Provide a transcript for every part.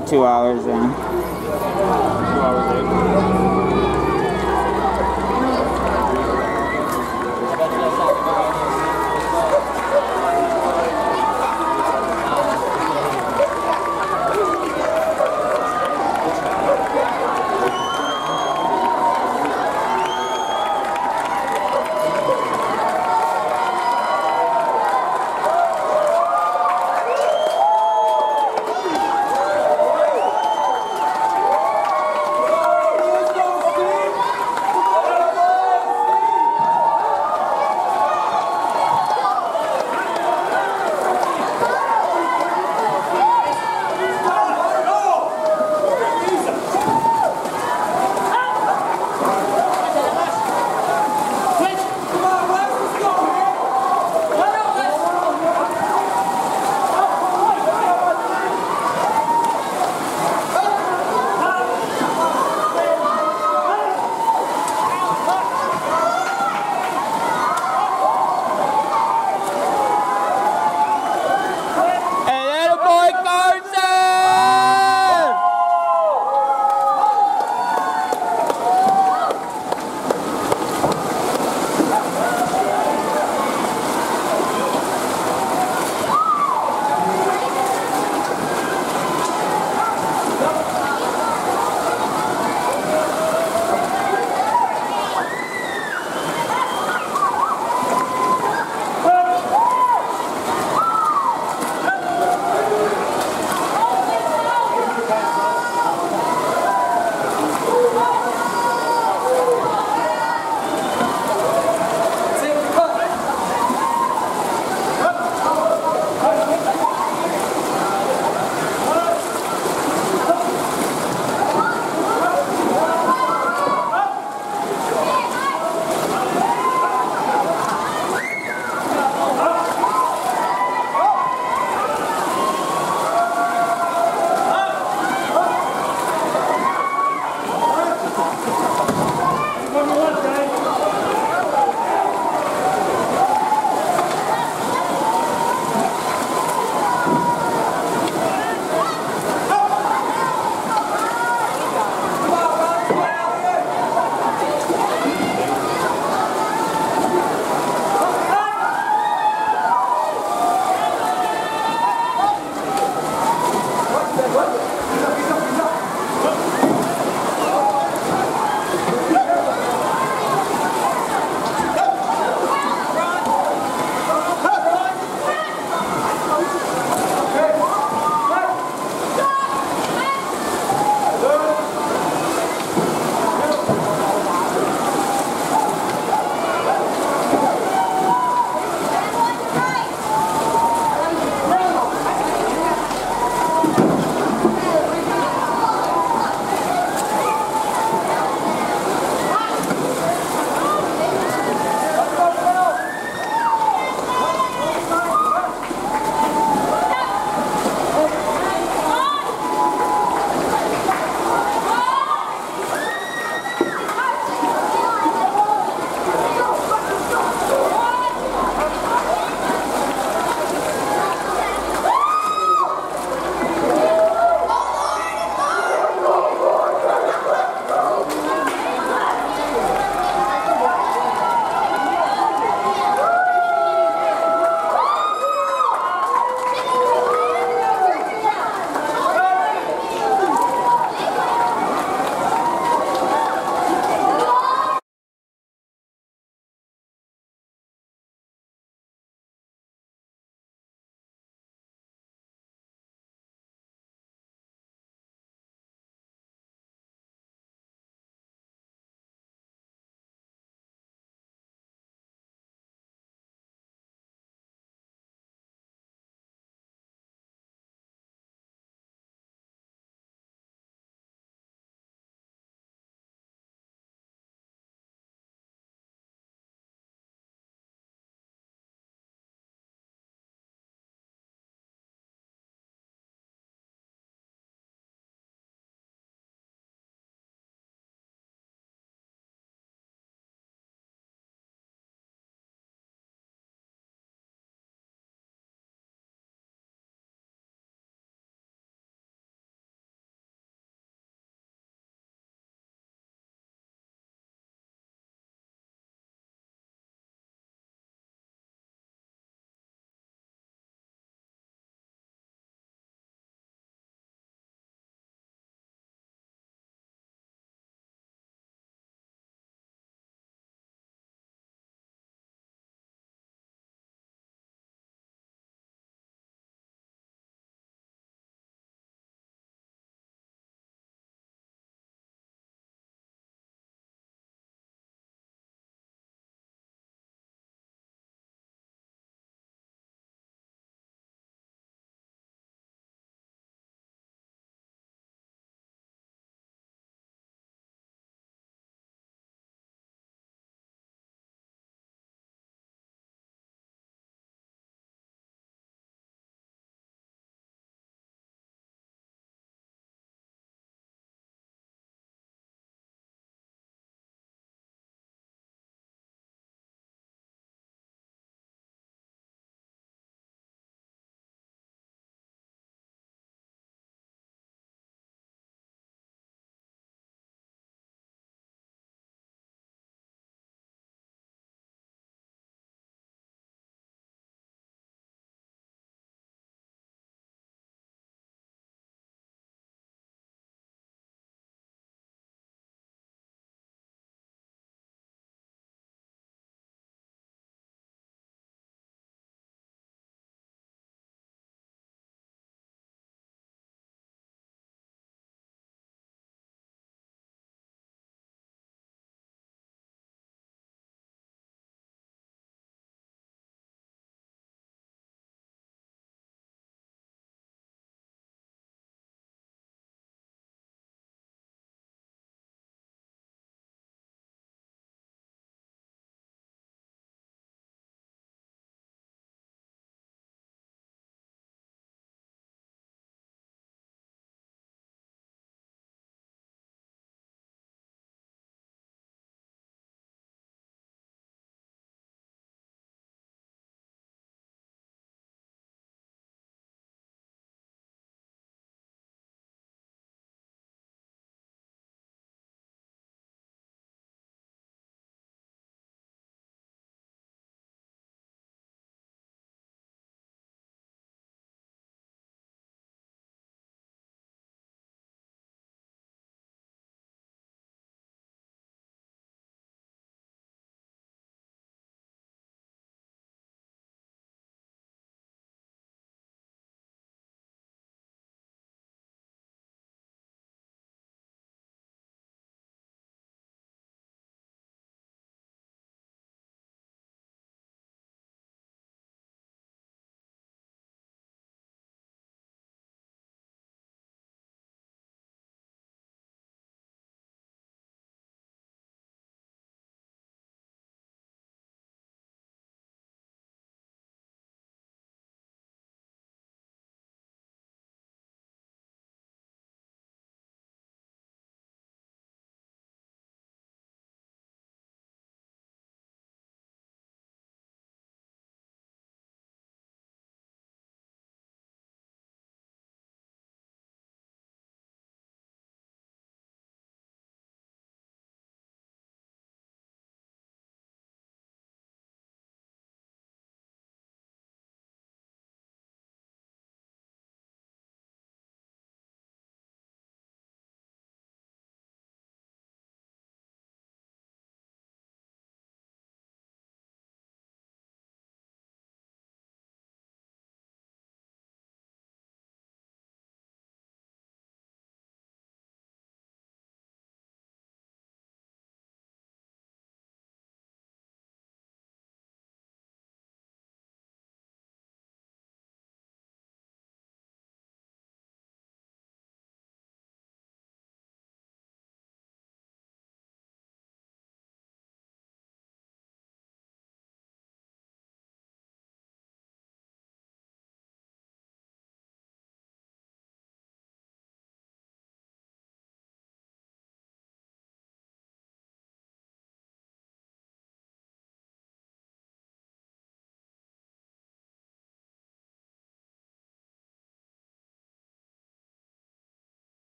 2 hours, yeah. 2 hours in.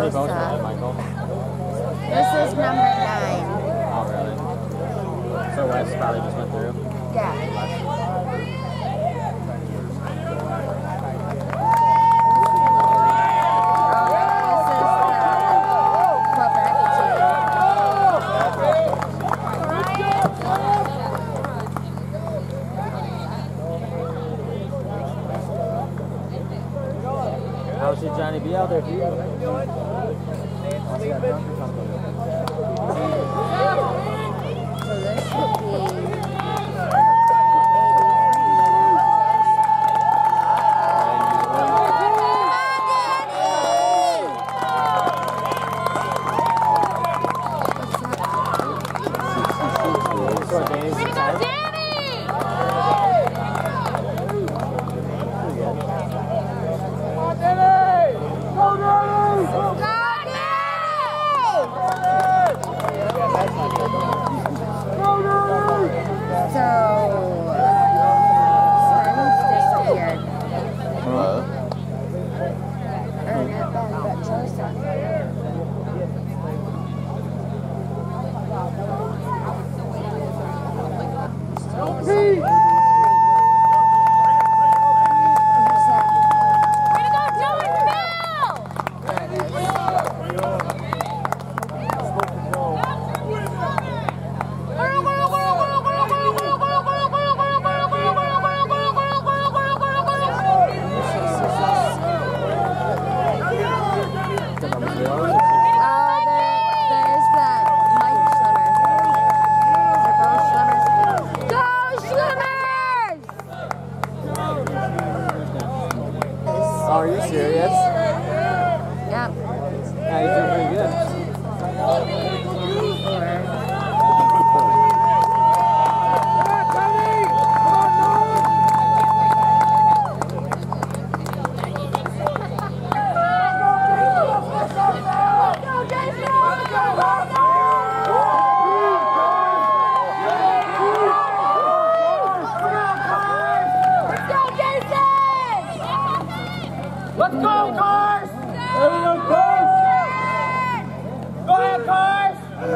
they both right, Michael? This is number 9. Oh, really? So West probably just went through? Yeah. How should Johnny be out there? He got drunk or something. So this should be 83. Way to go, Danny! Simon's disappeared. What? Or not Ben, but Joseph. Way to go, Jonesville! There's the Mike swimmer. They're both swimmers. Go swimmers! Oh, are you serious? Yep. Yeah, he's doing pretty good. Let's go, Cars! Everyone, Cars! Go ahead, Cars!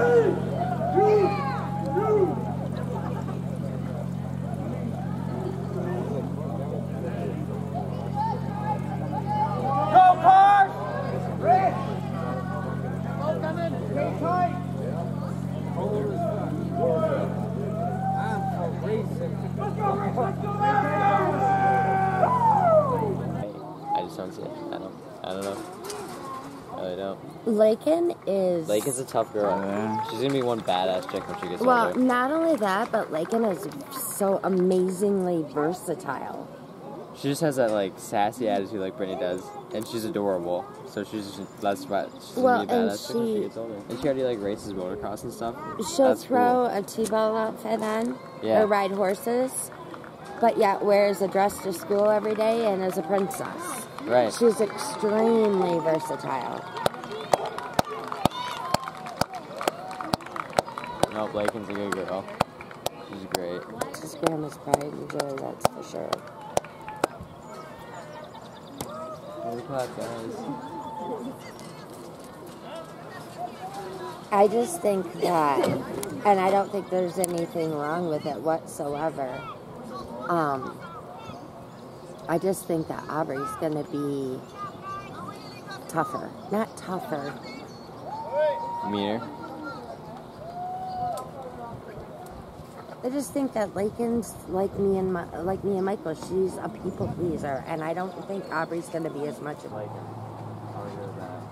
Go, Cars! Rick! Go, coming! Stay tight! Let's go, Rick! Let's go! I just don't see it. I don't know. I really don't. Lakin is... Lakin's a tough girl. She's gonna be one badass chick when she gets Well, older. not only that, but Lakin is so amazingly versatile. She just has that like sassy attitude like Brittany does, and she's adorable. So she's just she's Well, gonna be a and badass chick when she gets older. And she already like races motocross and stuff. She'll That's throw cool. a T-ball outfit on Yeah. or ride horses, but yet wears a dress to school every day and is a princess. Right. She's extremely versatile. No, Lakin's a good girl. She's great. She's grandma's pride and joy, that's for sure. Holy crap, guys. I just think that, and I don't think there's anything wrong with it whatsoever. I just think that Aubrey's going to be tougher. Not tougher. Meaner. I just think that Lakin's like me and Michael. She's a people pleaser, and I don't think Aubrey's going to be as much of Lakin. How are you with that?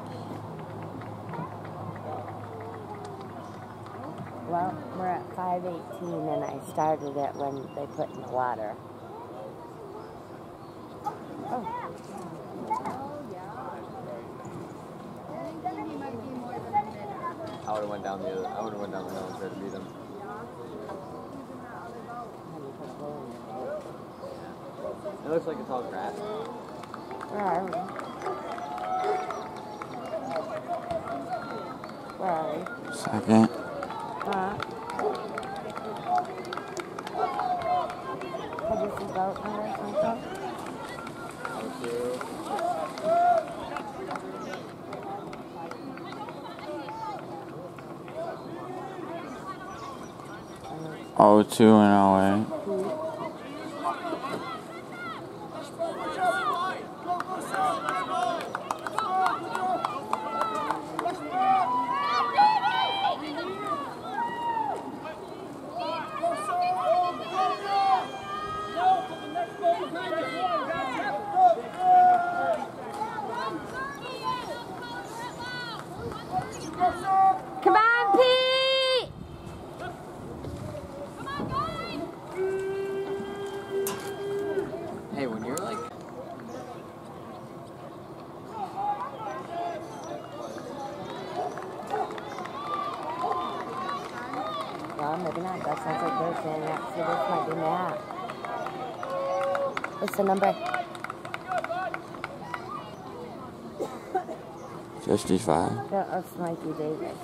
Well, we're at 5:18, and I started it when they put in the water. Oh. I would have went down the hill and tried to beat him. It looks like it's all grass. Where are we? Where are we? Second. Huh? Have you seen boat or something? 02 and 08. Come on, Pete! Hey, when you're like... Well, maybe not. That sounds like they're saying that. So this might be Matt. What's the number? 55. That's Mikey Davis.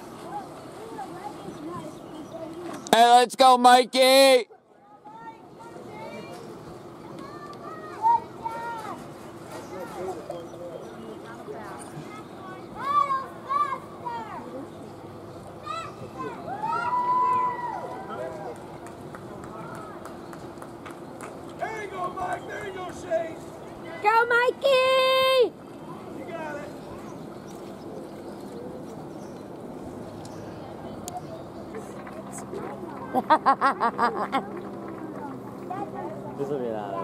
Hey, let's go, Mikey! There you go, Mike. There you go, Shane. Go, Mikey! You got it. This will be loud.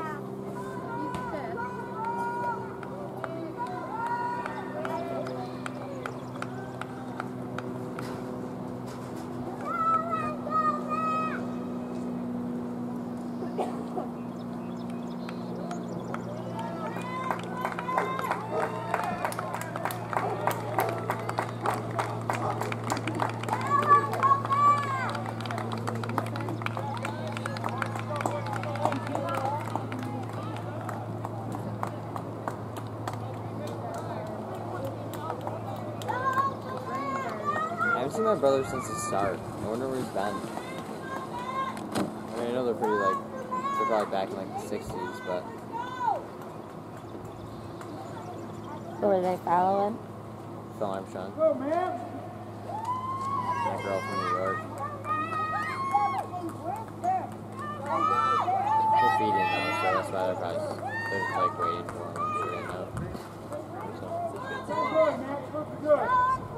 I haven't seen my brother since the start. I wonder where he's been. I mean, I know they're probably back in like the 60s, but... Who are they following? Phil Armstrong. Go, man. My girl from New York. They're feeding though, so that's why they're like waiting for him. I'm sure they know. Good, man. Good.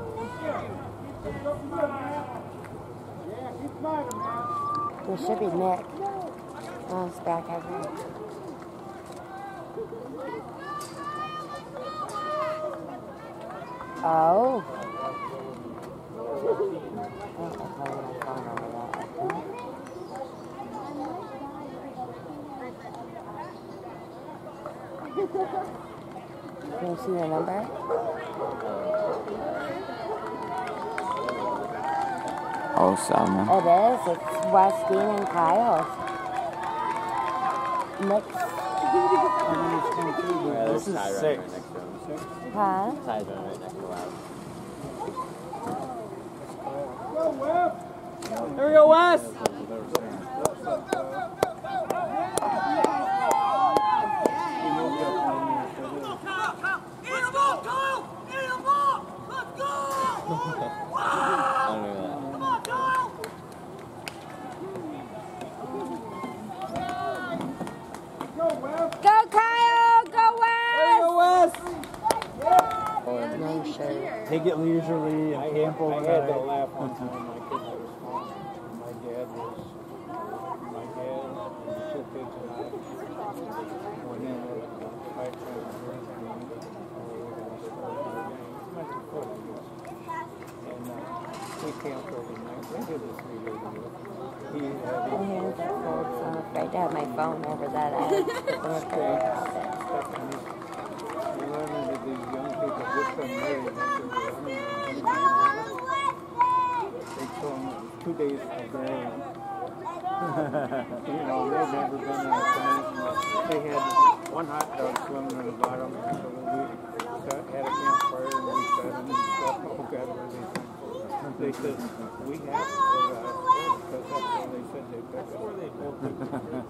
Yeah, keep smiling, man. It should be Nick. Oh, it's back, I think. Oh. Can you see the number? Oh, 7. It is. It's Westine and Kyle's. Nick's. Yeah, This is Ty 6. right next to him. Huh? Ty's right next to Loud. Go, Wes. There we go, Wes! I don't know that. Go, Kyle! Go, Wes! Wes! No shirt. Take it leisurely and camp over I there. had that laugh one time. My kids were small. My dad and the 2 kids and I went in with a 5-time drinking. And we camped overnight. They did this 3 days ago. He My had hands are cold, so I'm afraid to have my phone over that edge. I'm afraid about it. stuff in his. We run into these young people just got married. They told him 2 days ago. You know, they've never been in a canoe. They had one hot dog swimming in the bottom, and so we had a campfire and we sat in and stuff. Oh God, where they said, we have to go to because that's when they said they picked up.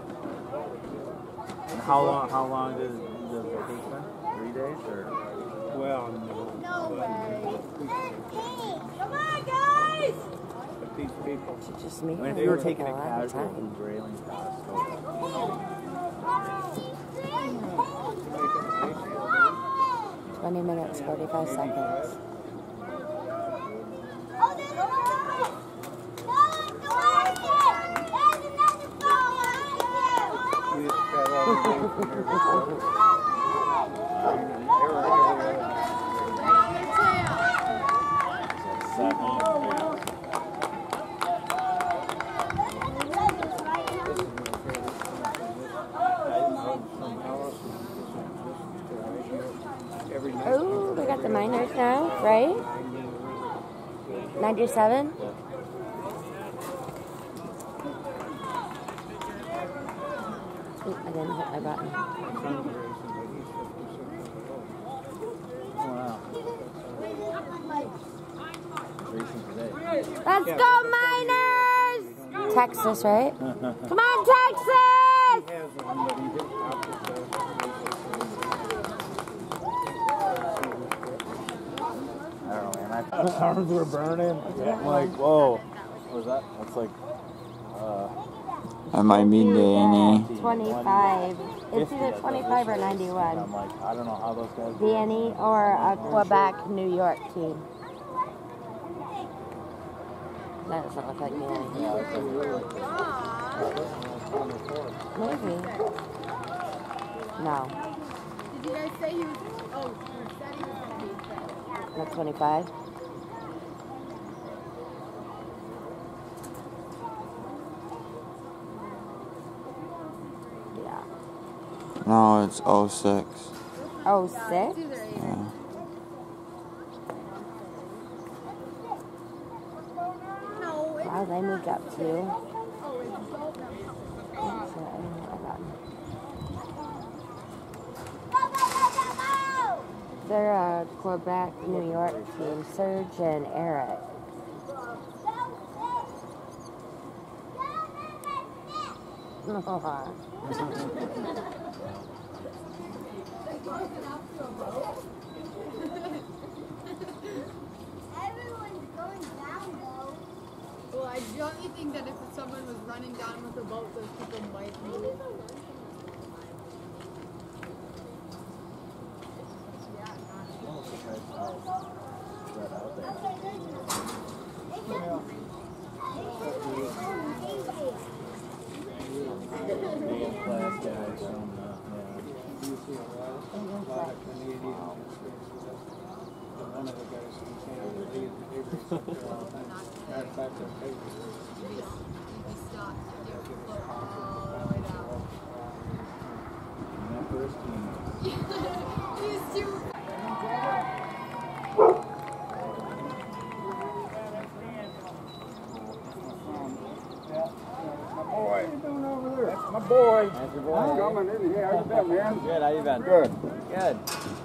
And how long does the vacation? 3 days or? Well, no. No way. Come on, guys! these people. To just meet I mean, if her you were would taking take a lot of casual time. railing across, so 20 minutes, 45 seconds. We used to travel all the way from here before. Oh, we got the minors now, right? 97? Ooh, I didn't hit my button. wow. Racing today. Let's go, Miners! Texas, right? Come on, Texas! I don't know, man. My arms were burning. I'm like, whoa. What was that? That's like, I might be Danny. 25. It's either 25 or I'm 91. like, I don't know how those guys do it. Danny or a Quebec, New York team. That doesn't look like Danny. Yeah, it's like really Maybe. No. Did you guys say he was? Oh, you said he was going to be. Not 25. Yeah. No, it's 06. Oh, 6? Yeah. Wow, they moved up too. They're a Quebec, New York team, Serge and Eric. Well, I don't you think that if someone was running down with a boat, those people might move? Boy, what you doing over there? That's my boy. That's your boy. Coming in here. How you been, man? Good, how you been? Good. Good.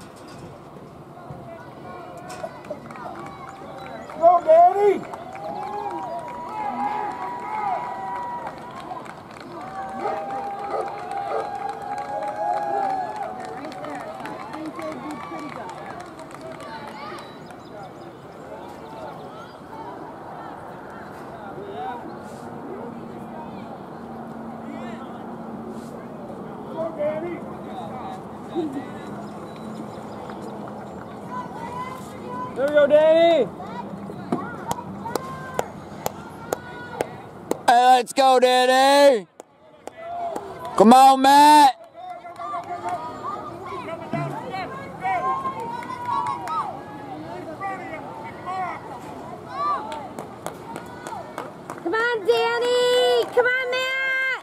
Go, Daddy! Go, Daddy! There we go, Danny! Hey, let's go, Danny! Come on, Matt! Come on, Danny! Come on, Matt!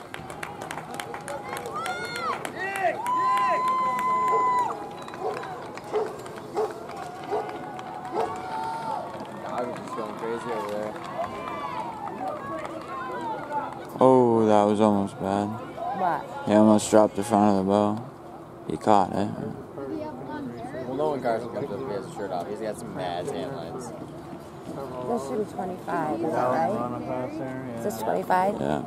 I was just going crazy over there. Oh, that was almost bad. What? He almost dropped the front of the bow. He caught it. Well, no one Carson comes up if he has his shirt off. He's got some mad tan lines. This should be 25, is that right? Running past there, yeah. Is this 25? Yeah.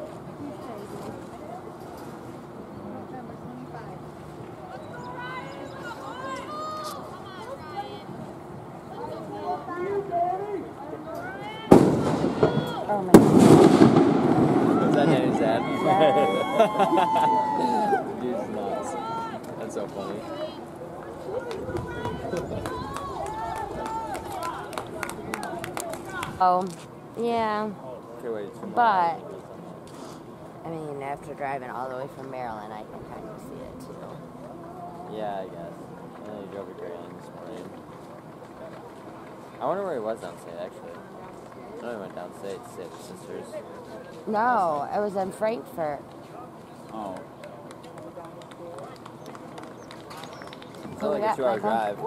Dude's nuts. That's so funny. Oh, yeah. Okay, wait, it's But, I mean, after driving all the way from Maryland, I can kind of see it too. yeah, I guess. And then he drove to Grayling this morning. I wonder where he was downstate, actually. I know he went downstate to save his sisters. No, it was in Frankfurt. Oh. It's only like a 2-hour drive.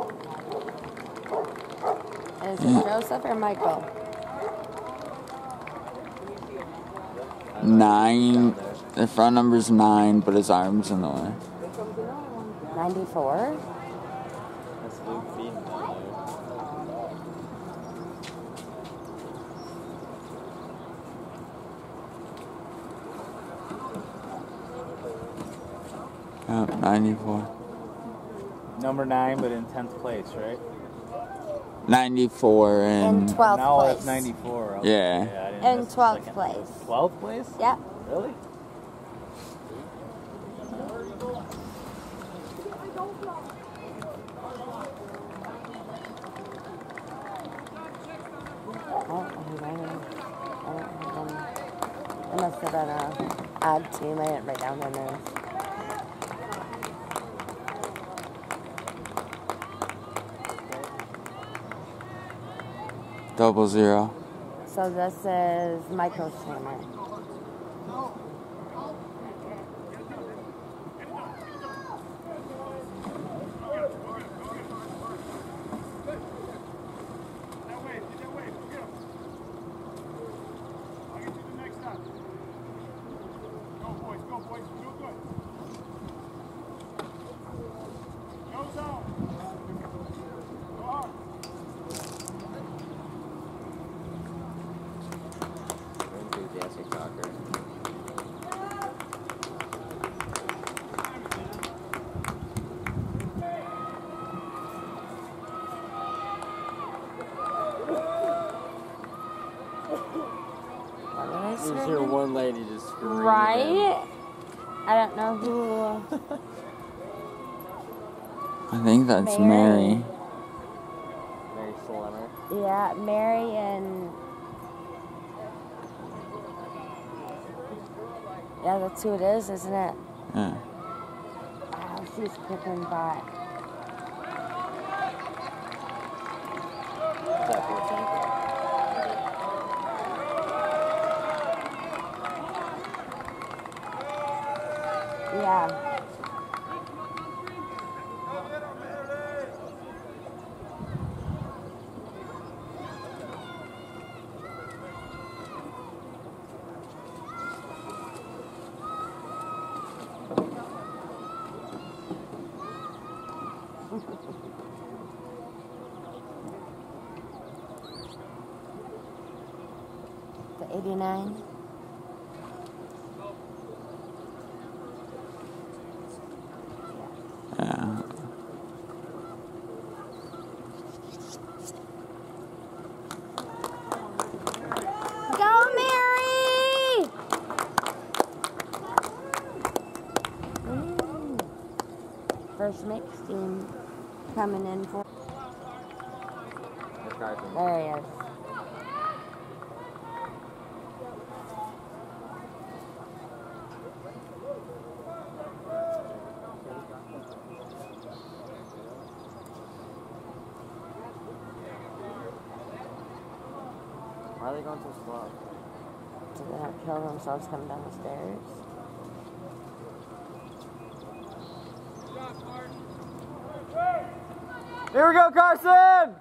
Is it Joseph or Michael? 9. The front number's 9, but his arm's in the way. 94? That's Luke feeding down there. Oh, 94. Number 9, but in 10th place, right? 94 In and 12th Now place. it's 94. Okay. Yeah. I didn't In miss the 12th second. place. 12th place? Yep. Really? It must have been an odd team. I didn't write down their names. double 0. So this is Michael's hammer. Enthusiastic talker. What did I You just say? hear one lady just screaming. Right? I don't know who. I think that's Mary. Mary. Mary Slimmer. Yeah, Mary and. Yeah, that's who it is, isn't it? Yeah. Wow, she's kicking butt. What's that, 14? Yeah. The 89. Yeah. Go, Mary! First mix team coming in for. There he is. Why are they going so slow? So they don't kill themselves coming down the stairs. Here we go, Carson!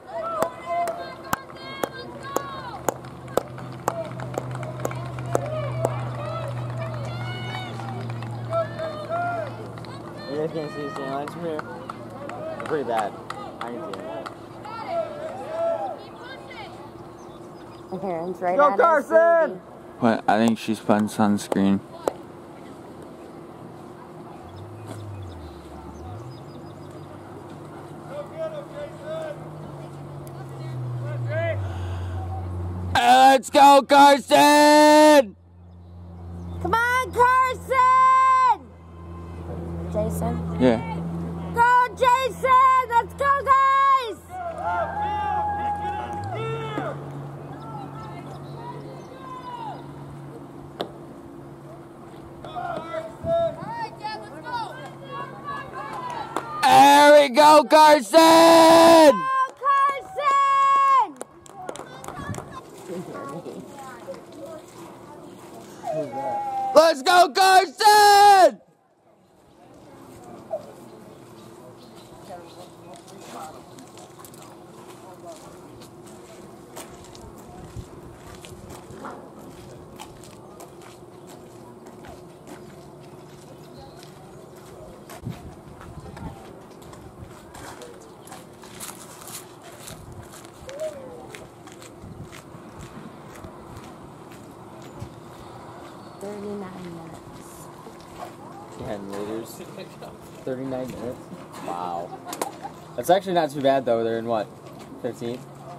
You guys can't see the sand lines from here? They're pretty bad. I can see them. Aaron's right Go, on his Carson! booty. What? I think she's putting sunscreen. Let's go, Carson! Come on, Carson! Yeah. Go, Jason! Let's go, guys! There we go, Carson! Go, Carson! Let's go, Carson! Minutes. 10 liters. 39 minutes? Wow. That's actually not too bad though. They're in what? 15th?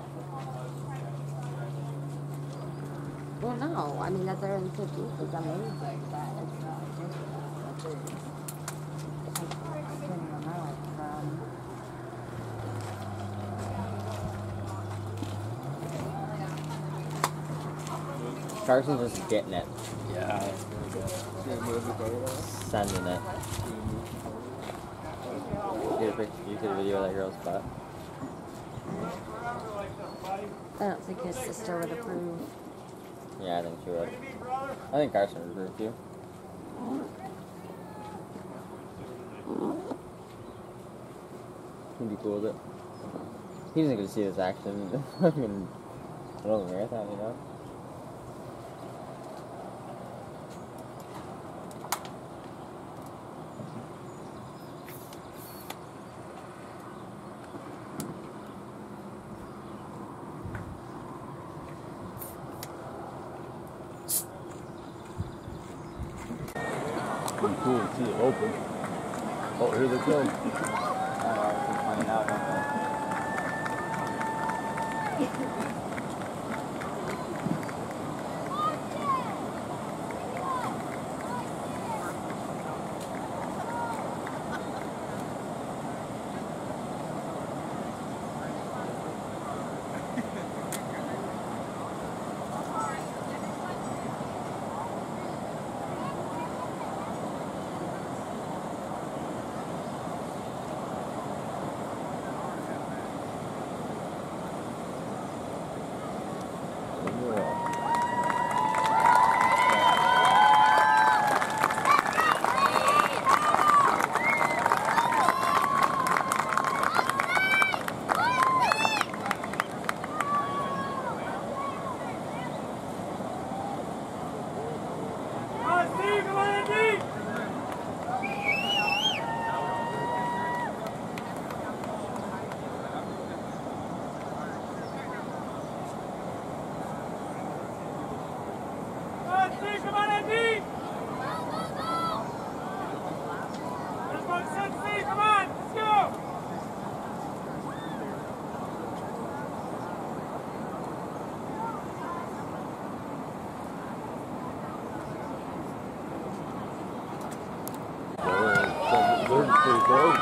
Well, no. I mean, that they're in 15th is amazing. But it's not Carson's just getting it. Yeah. Sending it. You could video that girl's butt. I don't think his sister would approve. Yeah, I think she would. I think Carson would approve too. He'd be cool with it. He doesn't get to see this action in the middle of the marathon, you know? Pretty cool to see it open. Oh, here they come. Finding out, don't they? They're pretty close.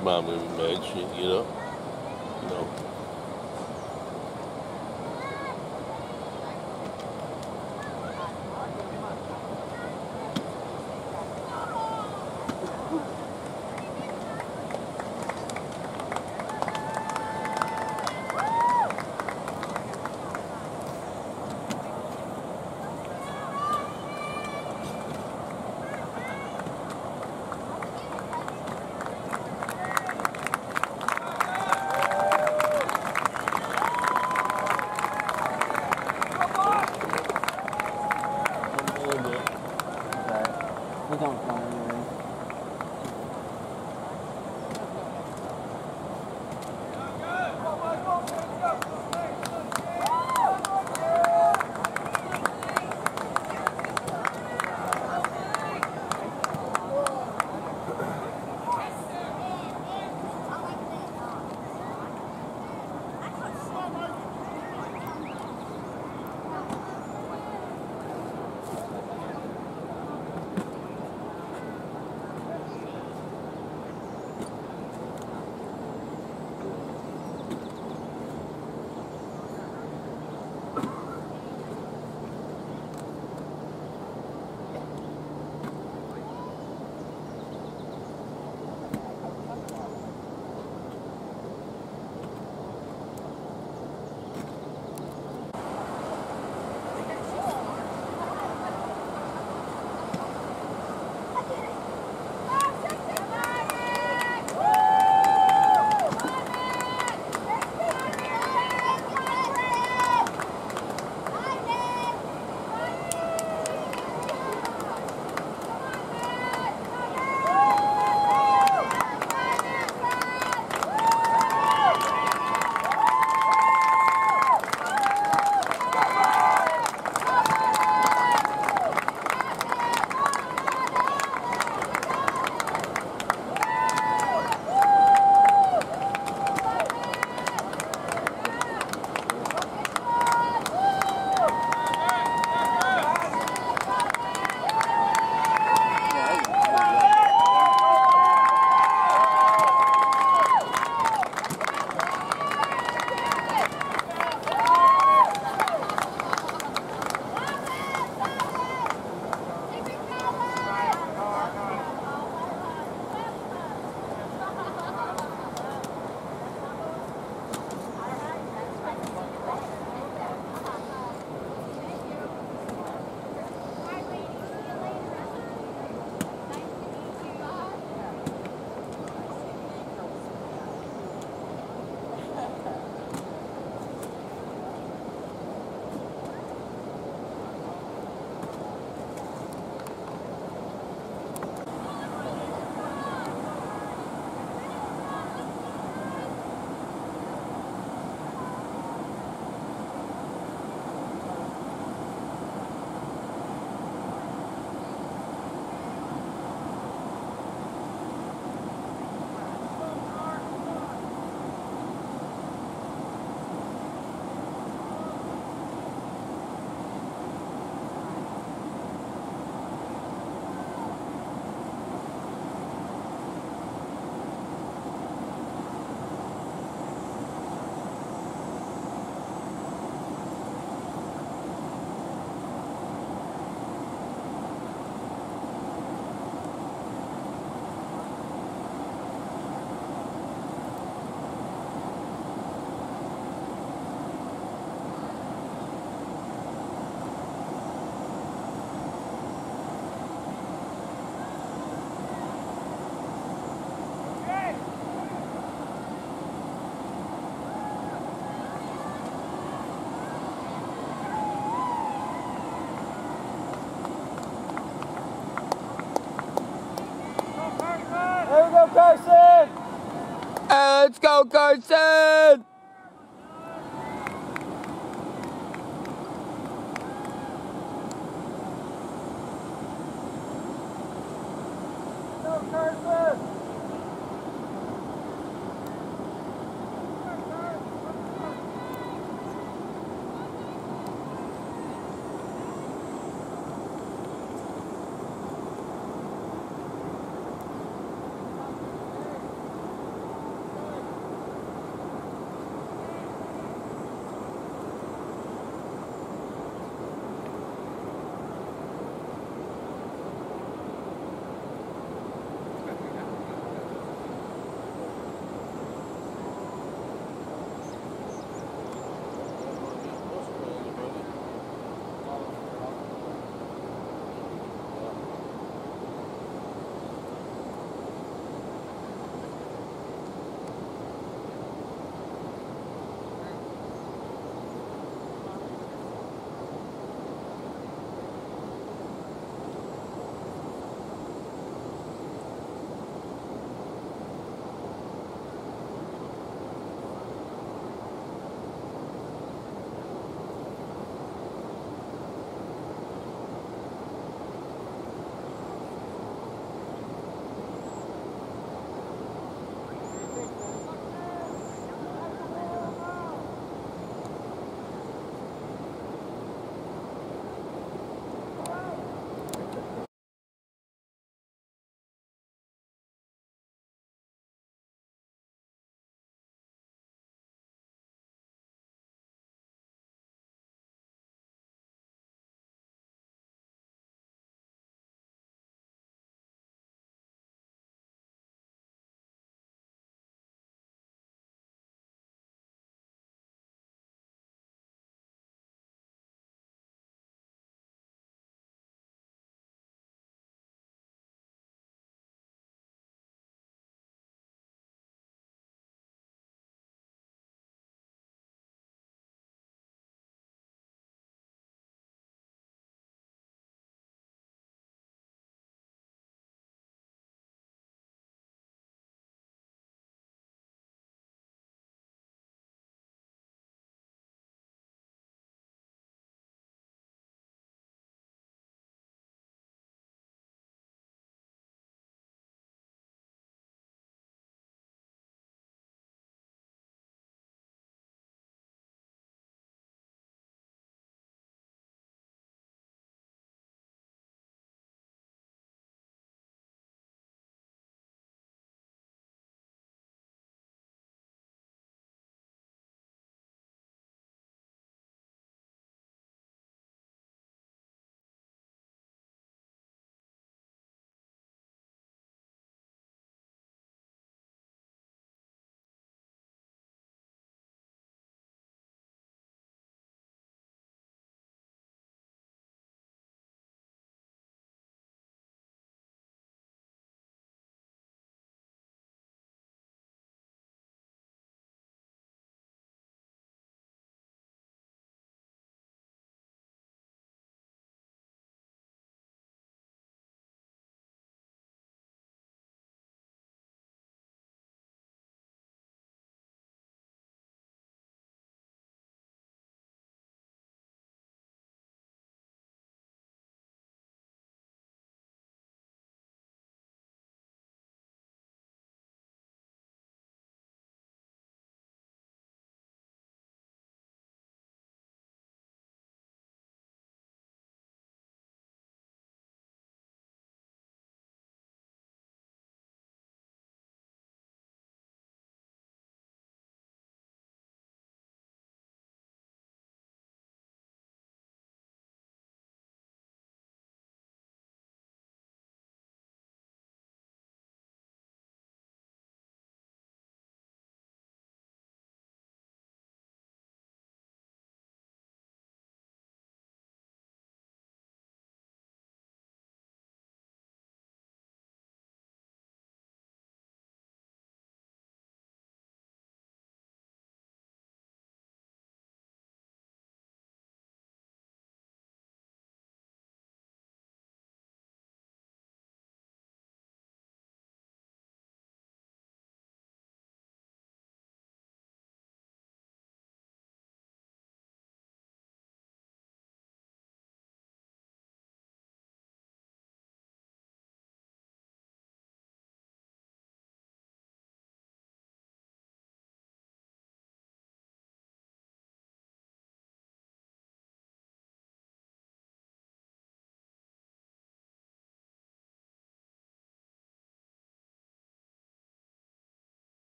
your mom would be mad, she, you know. We don't go anywhere. Let's go, Carson! Go, Carson!